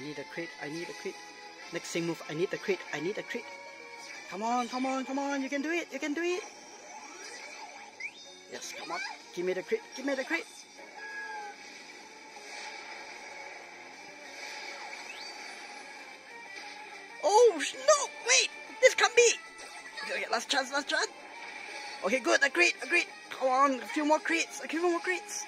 need a crit. I need a crit. Next sing move. I need the crit. I need a crit. Come on, come on, come on. You can do it. You can do it. Yes, come on. Give me the crit. Give me the crit. Oh, no. Wait. This can't be. Okay, last chance, last chance. Okay, good. A crit, a crit. Come on. A few more crits. A few more crits.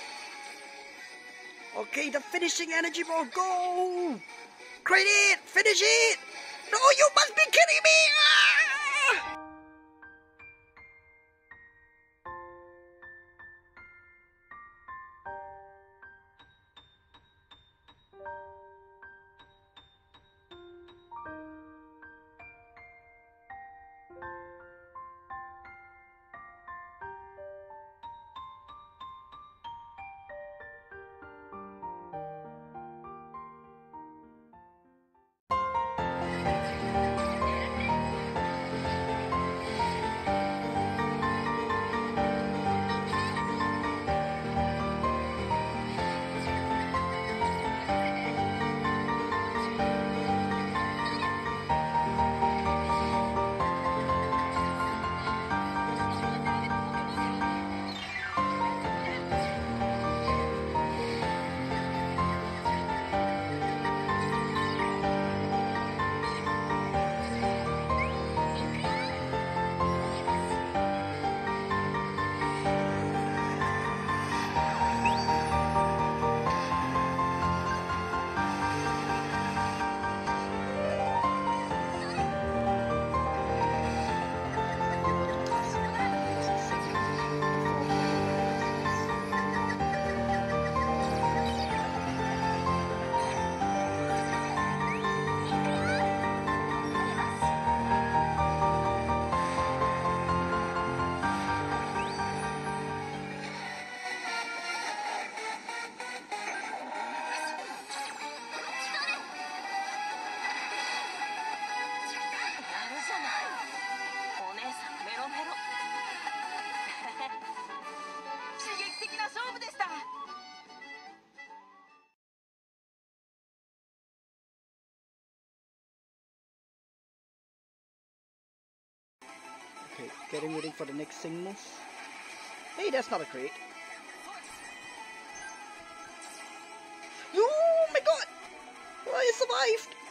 Okay, the finishing energy ball. Go. Crit it. Finish it. No, you must be kidding me. Ah! Okay, getting ready for the next sing move. Hey, that's not a crit. Oh my god! Oh, I survived!